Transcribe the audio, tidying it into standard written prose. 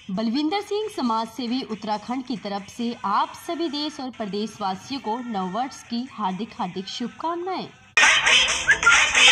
बलविंदर सिंह समाज सेवी उत्तराखंड की तरफ से आप सभी देश और प्रदेश वासियों को नववर्ष की हार्दिक शुभकामनाएं।